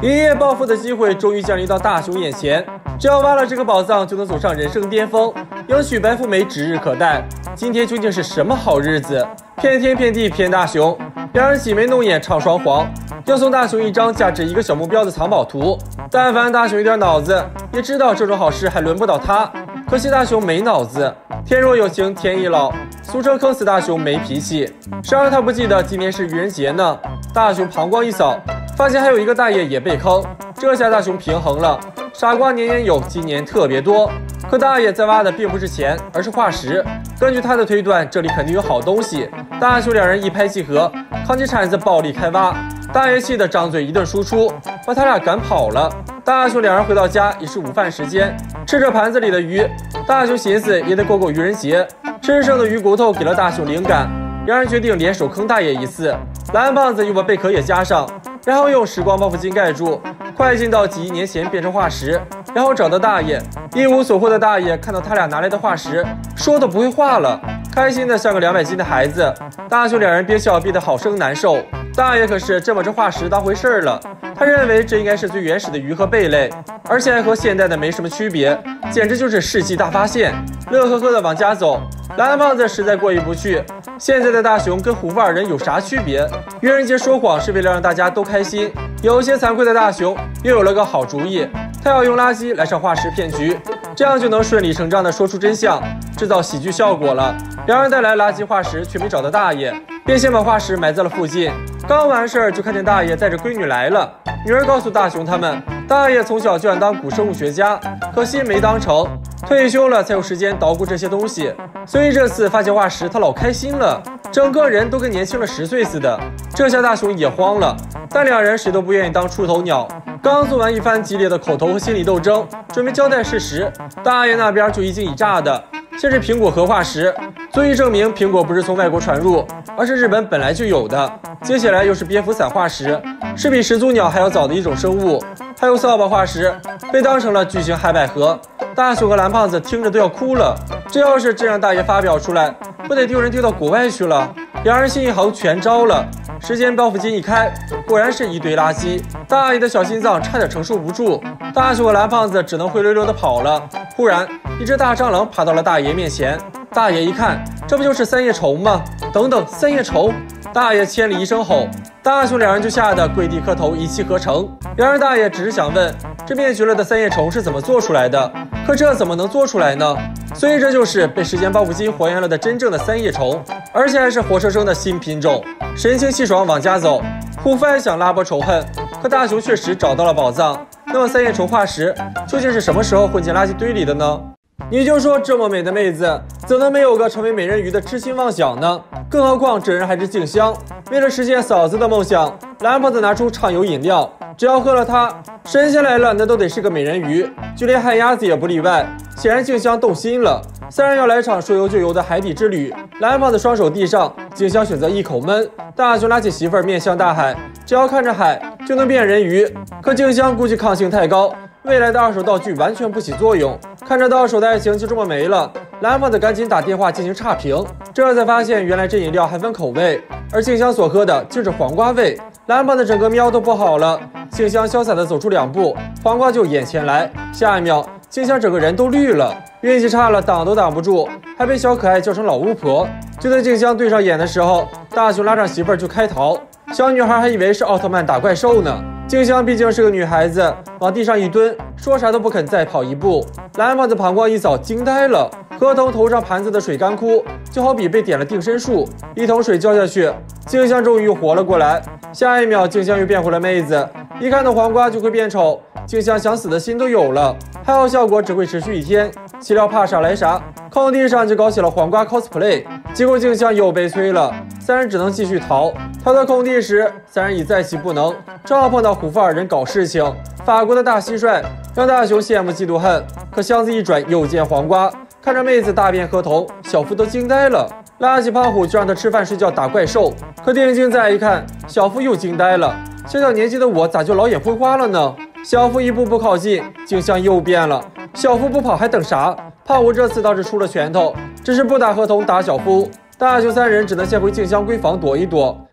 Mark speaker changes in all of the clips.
Speaker 1: 一夜暴富的机会终于降临到大雄眼前，只要挖了这个宝藏，就能走上人生巅峰，迎娶白富美指日可待。今天究竟是什么好日子？骗天骗地骗大雄，两人挤眉弄眼唱双簧，要送大雄一张价值1个小目标的藏宝图。但凡大雄有点脑子，也知道这种好事还轮不到他。可惜大雄没脑子，天若有情天亦老，俗称坑死大雄没脾气。谁让他不记得今天是愚人节呢？大雄膀胱一扫，发现还有一个大爷也被坑，这下大雄平衡了。傻瓜年年有，今年特别多。可大爷在挖的并不是钱，而是化石。根据他的推断，这里肯定有好东西。大雄两人一拍即合，扛起铲子暴力开挖。大爷气得张嘴一顿输出，把他俩赶跑了。大雄两人回到家已是午饭时间，吃着盘子里的鱼。大雄寻思也得过愚人节，吃剩的鱼骨头给了大雄灵感，两人决定联手坑大爷一次。蓝胖子又把贝壳也加上，然后用时光包袱巾盖住，快进到几亿年前变成化石，然后找到大爷。一无所获的大爷看到他俩拿来的化石，说都不会话了，开心的像个200斤的孩子。大雄两人憋笑憋得好生难受。大爷可是真把这化石当回事儿了，他认为这应该是最原始的鱼和贝类，而且还和现代的没什么区别，简直就是世纪大发现。乐呵呵的往家走，蓝胖子实在过意不去，现在的大雄跟虎父二人有啥区别？愚人节说谎是为了让大家都开心。有些惭愧的大雄又有了个好主意，他要用垃圾来上化石骗局，这样就能顺理成章地说出真相，制造喜剧效果了。两人带来垃圾化石却没找到大爷，便先把化石埋在了附近。刚完事儿就看见大爷带着闺女来了，女儿告诉大雄他们，大爷从小就想当古生物学家，可惜没当成，退休了才有时间捣鼓这些东西，所以这次发现化石他老开心了，整个人都跟年轻了10岁似的。这下大雄也慌了，但两人谁都不愿意当出头鸟。刚做完一番激烈的口头和心理斗争，准备交代事实，大爷那边就一惊一乍的，先是苹果核化石，足以证明苹果不是从外国传入，而是日本本来就有的。接下来又是蝙蝠伞化石，是比始祖鸟还要早的一种生物，还有扫把化石，被当成了巨型海百合。大雄和蓝胖子听着都要哭了，这要是真让大爷发表出来，不得丢人丢到国外去了。两人心一横全招了，时间包袱巾一开，果然是一堆垃圾，大爷的小心脏差点承受不住，大雄和蓝胖子只能灰溜溜的跑了。忽然一只大蟑螂爬到了大爷面前，大爷一看，这不就是三叶虫吗？等等，三叶虫！大爷千里一声吼，大雄两人就吓得跪地磕头，一气呵成。然而大爷只是想问，这灭绝了的三叶虫是怎么做出来的？可这怎么能做出来呢？所以这就是被时间包袱巾还原了的真正的三叶虫，而且还是活生生的新品种。神清气爽往家走，虎父还想拉拨仇恨，可大雄确实找到了宝藏。那么三叶虫化石究竟是什么时候混进垃圾堆里的呢？你就说这么美的妹子，怎能没有个成为美人鱼的痴心妄想呢？更何况这人还是静香。为了实现嫂子的梦想，蓝胖子拿出畅游饮料，只要喝了它，神仙来了那都得是个美人鱼，就连旱鸭子也不例外。显然静香动心了，三人要来场说游就游的海底之旅。蓝胖子双手递上，静香选择一口闷。大雄拉起媳妇儿面向大海，只要看着海就能变人鱼。可静香估计抗性太高，未来的2手道具完全不起作用。看着到手的爱情就这么没了，蓝胖子赶紧打电话进行差评，这才发现原来这饮料还分口味，而静香所喝的竟是黄瓜味。蓝胖子整个喵都不好了，静香潇洒的走出2步，黄瓜就眼前来，下一秒静香整个人都绿了，运气差了挡都挡不住，还被小可爱叫成老巫婆。就在静香对上眼的时候，大雄拉上媳妇儿就开逃，小女孩还以为是奥特曼打怪兽呢。静香毕竟是个女孩子，往地上一蹲，说啥都不肯再跑一步。蓝胖子膀胱一扫，惊呆了，河童头上盘子的水干枯，就好比被点了定身术，一桶水浇下去，静香终于又活了过来。下一秒静香又变回了妹子，一看到黄瓜就会变丑，静香想死的心都有了。还好效果只会持续1天，岂料怕啥来啥，空地上就搞起了黄瓜 cosplay， 结果静香又被催了，三人只能继续逃。逃到空地时，三人已再起不能，正好碰到虎父二人搞事情。法国的大蟋蟀让大雄羡慕嫉妒恨，可箱子一转又见黄瓜，看着妹子大变河童，小夫都惊呆了。拉起胖虎就让他吃饭睡觉打怪兽，可定睛再一看，小夫又惊呆了，小小年纪的我咋就老眼昏花了呢？小夫一步步靠近，景象又变了。小夫不跑还等啥？胖虎这次倒是出了拳头，只是不打河童打小夫。大雄三人只能先回静香闺房躲一躲。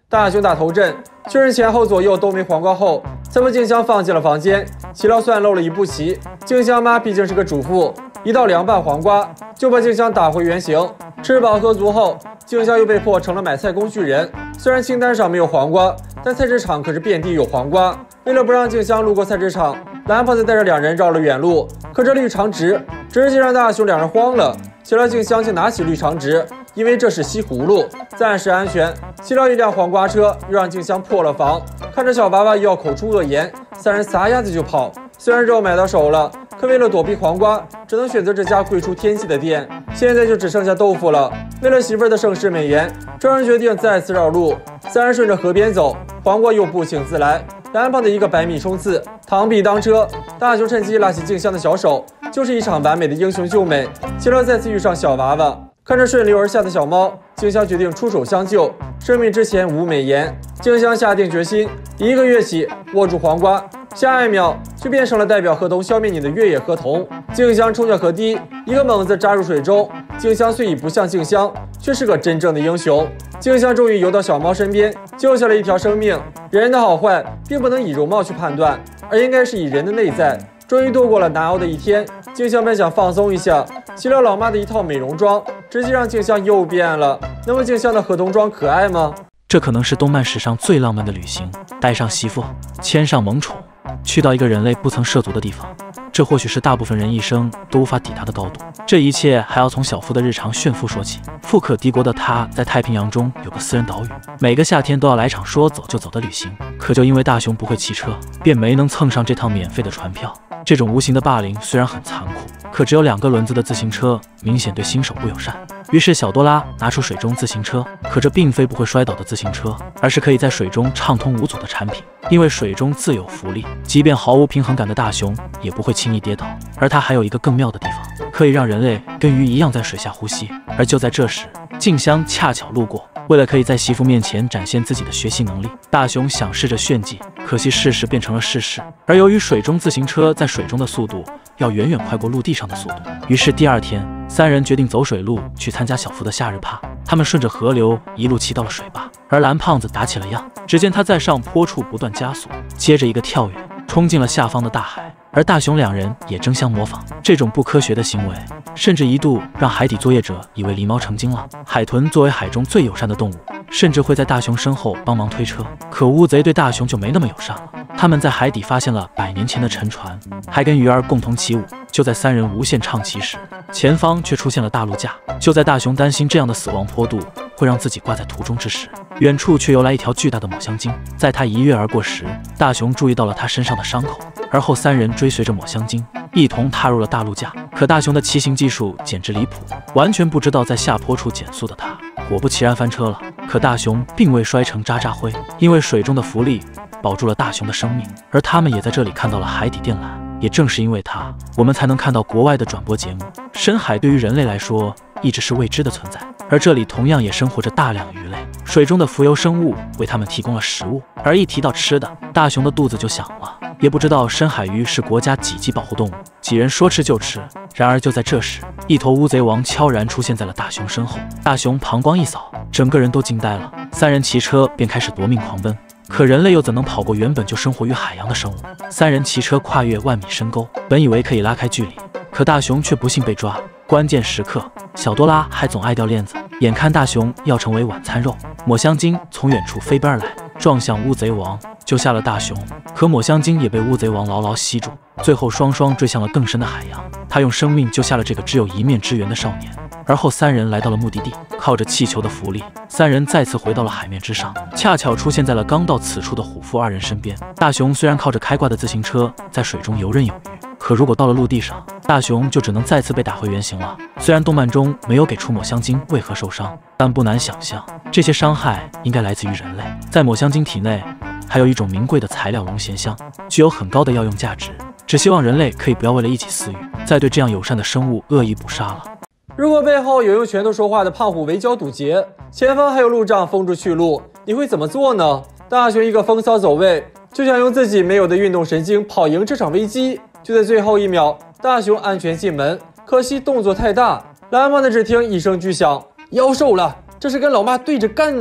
Speaker 1: 大雄打头阵，确认前后左右都没黄瓜后，才把静香放进了房间。岂料算漏了一步棋，静香妈毕竟是个主妇，一道凉拌黄瓜就把静香打回原形。吃饱喝足后，静香又被迫成了买菜工具人。虽然清单上没有黄瓜，但菜市场可是遍地有黄瓜。为了不让静香路过菜市场，蓝胖子带着两人绕了远路。可这绿长直直接让大雄两人慌了。岂料静香竟拿起绿长直，因为这是西葫芦，暂时安全。岂料一辆黄瓜车又让静香破了防。看着小娃娃又要口出恶言，三人撒丫子就跑。虽然肉买到手了，可为了躲避黄瓜，只能选择这家贵出天际的店。现在就只剩下豆腐了。为了媳妇儿的盛世美颜，众人决定再次绕路。三人顺着河边走，黄瓜又不请自来。蓝胖的一个100米冲刺，螳臂当车，大雄趁机拉起静香的小手，就是一场完美的英雄救美。岂料再次遇上小娃娃，看着顺流而下的小猫，静香决定出手相救。生命之前无美颜，静香下定决心，一个跃起握住黄瓜，下一秒就变成了代表河童消灭你的越野河童。静香冲向河堤，一个猛子扎入水中。静香虽已不像静香，却是个真正的英雄。静香终于游到小猫身边，救下了一条生命。人的好坏并不能以容貌去判断，而应该是以人的内在。终于度过了难熬的一天，静香本想放松一下，岂料老妈的一套美容妆直接让静香又变了。那么静香的河童装可爱吗？
Speaker 2: 这可能是动漫史上最浪漫的旅行，带上媳妇，牵上萌宠，去到一个人类不曾涉足的地方。这或许是大部分人一生都无法抵达的高度。这一切还要从小夫的日常炫富说起。富可敌国的他在太平洋中有个私人岛屿，每个夏天都要来场说走就走的旅行。可就因为大雄不会骑车，便没能蹭上这趟免费的船票。这种无形的霸凌虽然很残酷，可只有2个轮子的自行车明显对新手不友善。于是小多拉拿出水中自行车，可这并非不会摔倒的自行车，而是可以在水中畅通无阻的产品。因为水中自有浮力，即便毫无平衡感的大雄也不会轻易跌倒。而它还有一个更妙的地方，可以让人类跟鱼一样在水下呼吸。而就在这时，静香恰巧路过，为了可以在媳妇面前展现自己的学习能力，大雄想试着炫技，可惜事实变成了事实。而由于水中自行车在水中的速度要远远快过陆地上的速度，于是第2天3人决定走水路去参加小夫的夏日趴。他们顺着河流一路骑到了水坝，而蓝胖子打起了烊。只见他在上坡处不断加速，接着一个跳跃，冲进了下方的大海。而大雄2人也争相模仿这种不科学的行为，甚至一度让海底作业者以为狸猫成精了。海豚作为海中最友善的动物，甚至会在大雄身后帮忙推车。可乌贼对大雄就没那么友善了。他们在海底发现了100年前的沉船，还跟鱼儿共同起舞。就在3人无限畅骑时，前方却出现了大陆架。就在大雄担心这样的死亡坡度会让自己挂在途中之时，远处却游来一条巨大的抹香鲸。在他一跃而过时，大雄注意到了他身上的伤口，而后3人追随着抹香鲸一同踏入了大陆架。可大雄的骑行技术简直离谱，完全不知道在下坡处减速的他果不其然翻车了。可大雄并未摔成渣渣灰，因为水中的浮力保住了大雄的生命。而他们也在这里看到了海底电缆，也正是因为它，我们才能看到国外的转播节目。深海对于人类来说一直是未知的存在，而这里同样也生活着大量的鱼类。水中的浮游生物为它们提供了食物，而一提到吃的，大雄的肚子就响了。也不知道深海鱼是国家几级保护动物，几人说吃就吃。然而就在这时，一头乌贼王悄然出现在了大雄身后。大雄膀胱一扫，整个人都惊呆了。3人骑车便开始夺命狂奔。可人类又怎能跑过原本就生活于海洋的生物？3人骑车跨越100米深沟，本以为可以拉开距离，可大雄却不幸被抓。关键时刻，小多拉还总爱掉链子，眼看大雄要成为晚餐肉，抹香鲸从远处飞奔而来，撞向乌贼王，救下了大雄。可抹香鲸也被乌贼王牢牢吸住，最后双双坠向了更深的海洋。他用生命救下了这个只有一面之缘的少年。而后3人来到了目的地，靠着气球的浮力，3人再次回到了海面之上，恰巧出现在了刚到此处的虎父2人身边。大雄虽然靠着开挂的自行车在水中游刃有余，可如果到了陆地上，大雄就只能再次被打回原形了。虽然动漫中没有给出抹香鲸为何受伤，但不难想象，这些伤害应该来自于人类。在抹香鲸体内还有一种名贵的材料龙涎香，具有很高的药用价值。只希望人类可以不要为了一己私欲，再对这样友善的生物恶意捕杀了。
Speaker 1: 如果背后有用拳头说话的胖虎围剿堵截，前方还有路障封住去路，你会怎么做呢？大雄一个风骚走位，就想用自己没有的运动神经跑赢这场危机。就在最后1秒，大雄安全进门，可惜动作太大，蓝胖子只听一声巨响，妖兽了，这是跟老妈对着干呢。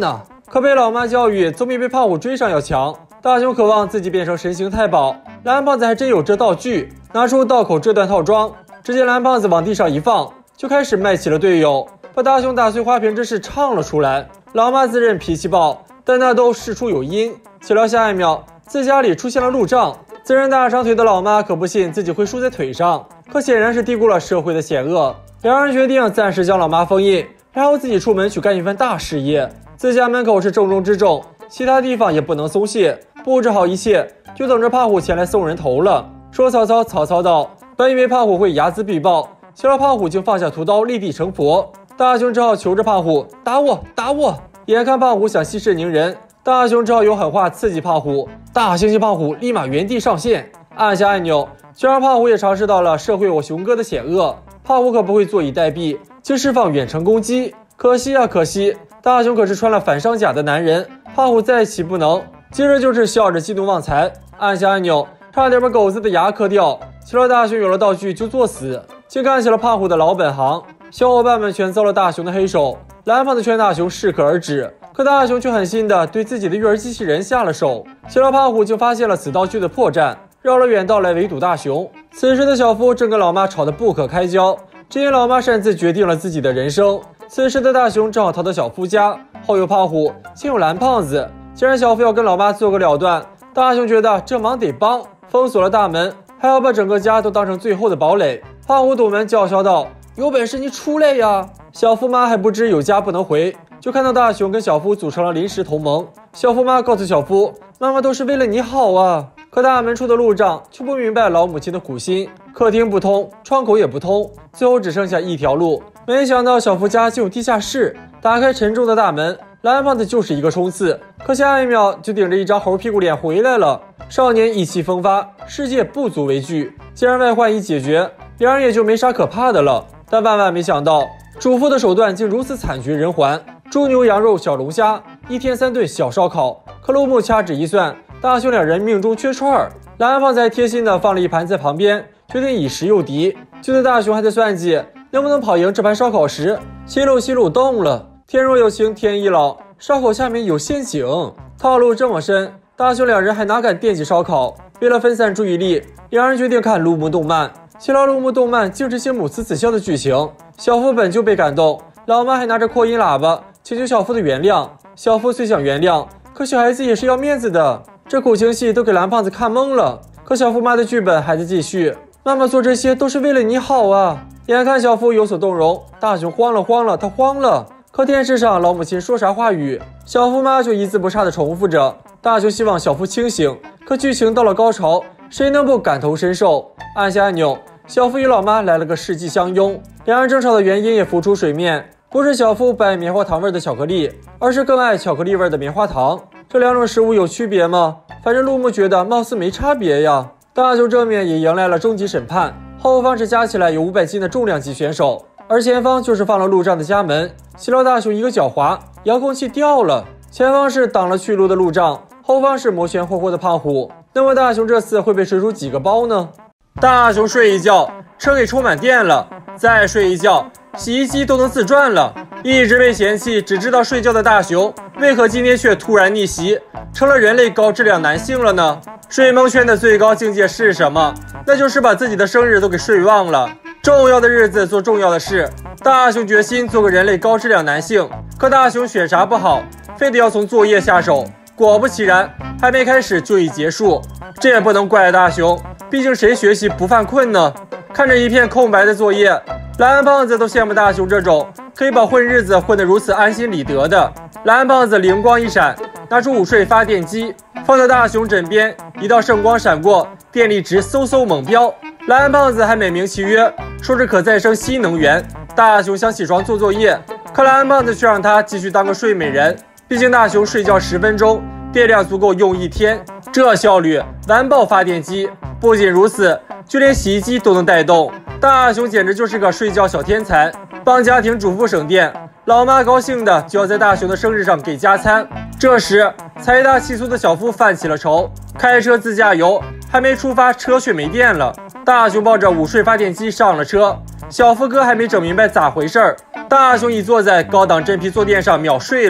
Speaker 1: 可被老妈教育总比被胖虎追上要强。大雄渴望自己变成神行太保，蓝胖子还真有这道具，拿出道口这段套装，只见蓝胖子往地上一放，就开始卖起了队友，把大雄打碎花瓶之事唱了出来。老妈自认脾气暴，但那都事出有因。岂料下一秒，自家里出现了路障，自认大长腿的老妈可不信自己会输在腿上，可显然是低估了社会的险恶。两人决定暂时将老妈封印，然后自己出门去干一番大事业。自家门口是重中之重，其他地方也不能松懈。布置好一切，就等着胖虎前来送人头了。说曹操，曹操到。本以为胖虎会睚眦必报，岂料胖虎竟放下屠刀，立地成佛。大雄只好求着胖虎打我，打我。眼看胖虎想息事宁人，大雄只好用狠话刺激胖虎。大猩猩胖虎立马原地上线，按下按钮，就让胖虎也尝试到了社会我雄哥的险恶。胖虎可不会坐以待毙，就释放远程攻击。可惜啊，可惜，大雄可是穿了反伤甲的男人，胖虎再起不能。接着就是笑着激怒旺财，按下按钮，差点把狗子的牙磕掉。岂料大雄有了道具就作死，竟干起了胖虎的老本行。小伙伴们全遭了大雄的黑手，蓝胖子劝大雄适可而止，可大雄却狠心的对自己的育儿机器人下了手。岂料胖虎竟发现了此道具的破绽，绕了远道来围堵大雄。此时的小夫正跟老妈吵得不可开交，只因老妈擅自决定了自己的人生。此时的大雄正好逃到小夫家，后有胖虎，先有蓝胖子。既然小夫要跟老妈做个了断，大雄觉得这忙得帮，封锁了大门，还要把整个家都当成最后的堡垒。胖虎堵门叫嚣道：“有本事你出来呀！”小夫妈还不知有家不能回，就看到大雄跟小夫组成了临时同盟。小夫妈告诉小夫，妈妈都是为了你好啊。可大门处的路障却不明白老母亲的苦心，客厅不通，窗口也不通，最后只剩下一条路。没想到小夫家竟有地下室，打开沉重的大门，蓝胖子就是一个冲刺，可下一秒就顶着一张猴屁股脸回来了。少年意气风发，世界不足为惧，既然外患已解决，两人也就没啥可怕的了。但万万没想到，主妇的手段竟如此惨绝人寰，猪牛羊肉小龙虾，一天3顿小烧烤。可陆木掐指一算，大雄两人命中缺串儿，蓝胖子还贴心的放了一盘在旁边，决定以食诱敌。就在大雄还在算计能不能跑赢这盘烧烤时，西路动了。天若有情天亦老，烧烤下面有陷阱。套路这么深，大雄两人还哪敢惦记烧烤？为了分散注意力，两人决定看陆木动漫。岂料陆木动漫竟是些母慈子孝的剧情，小夫本就被感动，老妈还拿着扩音喇叭请求小夫的原谅。小夫虽想原谅，可小孩子也是要面子的，这苦情戏都给蓝胖子看懵了。可小夫妈的剧本还在继续，妈妈做这些都是为了你好啊。眼看小夫有所动容，大雄慌了，他慌了。可电视上老母亲说啥话语，小夫妈就一字不差地重复着。大雄希望小夫清醒，可剧情到了高潮，谁能不感同身受？按下按钮，小夫与老妈来了个世纪相拥。两人争吵的原因也浮出水面，不是小夫不爱棉花糖味的巧克力，而是更爱巧克力味的棉花糖。这两种食物有区别吗？反正陆木觉得貌似没差别呀。大雄正面也迎来了终极审判，后方是加起来有500斤的重量级选手，而前方就是放了路障的家门。岂料大雄一个脚滑，遥控器掉了，前方是挡了去路的路障，后方是摩拳霍霍的胖虎。那么大雄这次会被吹出几个包呢？大雄睡一觉，车给充满电了，再睡一觉，洗衣机都能自转了。一直被嫌弃只知道睡觉的大雄，为何今天却突然逆袭，成了人类高质量男性了呢？睡蒙圈的最高境界是什么？那就是把自己的生日都给睡忘了。重要的日子做重要的事，大雄决心做个人类高质量男性。可大雄选啥不好，非得要从作业下手。果不其然，还没开始就已结束。这也不能怪大雄，毕竟谁学习不犯困呢？看着一片空白的作业，蓝胖子都羡慕大雄这种可以把混日子混得如此安心理得的。蓝胖子灵光一闪，拿出午睡发电机，放在大雄枕边，一道圣光闪过，电力值嗖猛飙。蓝胖子还美名其曰说是可再生新能源。大雄想起床做作业，可蓝胖子却让他继续当个睡美人。毕竟大雄睡觉10分钟，电量足够用1天，这效率完爆发电机。不仅如此，就连洗衣机都能带动。大雄简直就是个睡觉小天才，帮家庭主妇省电。老妈高兴的就要在大雄的生日上给加餐。这时财大气粗的小夫犯起了愁，开车自驾游，还没出发，车却没电了。大雄抱着午睡发电机上了车，小夫哥还没整明白咋回事儿，大雄已坐在高档真皮坐垫上秒睡了。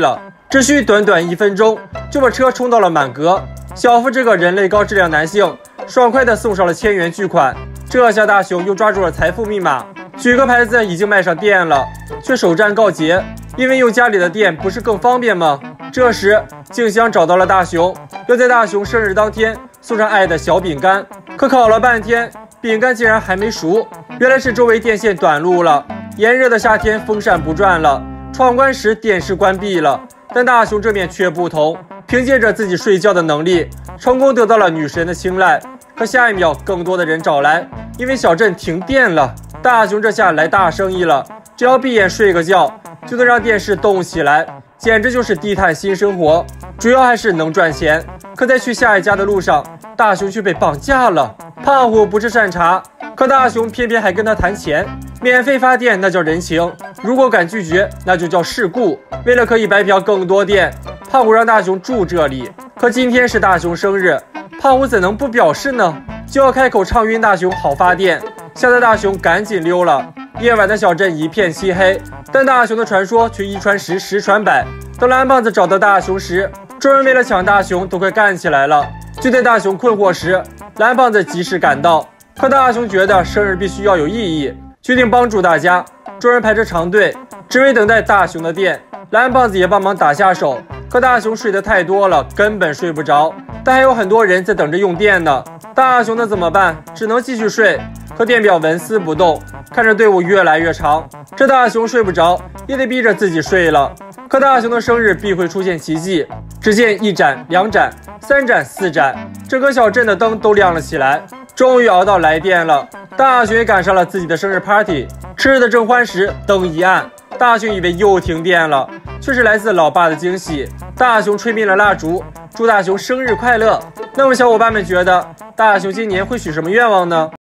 Speaker 1: 只需短短1分钟，就把车冲到了满格。小夫这个人类高质量男性，爽快地送上了1000元巨款。这下大雄又抓住了财富密码，举个牌子已经卖上电了，却首战告捷，因为用家里的电不是更方便吗？这时静香找到了大雄，要在大雄生日当天送上爱的小饼干，可烤了半天，饼干竟然还没熟，原来是周围电线短路了。炎热的夏天，风扇不转了，闯关时电视关闭了，但大雄这面却不同，凭借着自己睡觉的能力，成功得到了女神的青睐。可下一秒，更多的人找来，因为小镇停电了。大雄这下来大生意了，只要闭眼睡个觉，就能让电视动起来，简直就是低碳新生活。主要还是能赚钱。可在去下一家的路上，大雄却被绑架了。胖虎不是善茬，可大雄偏偏还跟他谈钱。免费发电那叫人情，如果敢拒绝，那就叫世故。为了可以白嫖更多电，胖虎让大雄住这里。可今天是大雄生日，胖虎怎能不表示呢？就要开口唱晕大雄好发电，吓得大雄赶紧溜了。夜晚的小镇一片漆黑，但大雄的传说却一传十，十传百。等蓝胖子找到大雄时，众人为了抢大雄都快干起来了。就在大雄困惑时，蓝胖子及时赶到。可大雄觉得生日必须要有意义，决定帮助大家。众人排着长队，只为等待大雄的电。蓝胖子也帮忙打下手，可大雄睡得太多了，根本睡不着。但还有很多人在等着用电呢。大雄能怎么办？只能继续睡。可电表纹丝不动，看着队伍越来越长，这大雄睡不着，也得逼着自己睡了。可大雄的生日必会出现奇迹。只见1盏、2盏、3盏、4盏，整个小镇的灯都亮了起来。终于熬到来电了，大雄也赶上了自己的生日 party， 吃的正欢时，灯一暗，大雄以为又停电了，却是来自老爸的惊喜。大雄吹灭了蜡烛，祝大雄生日快乐。那么小伙伴们觉得大雄今年会许什么愿望呢？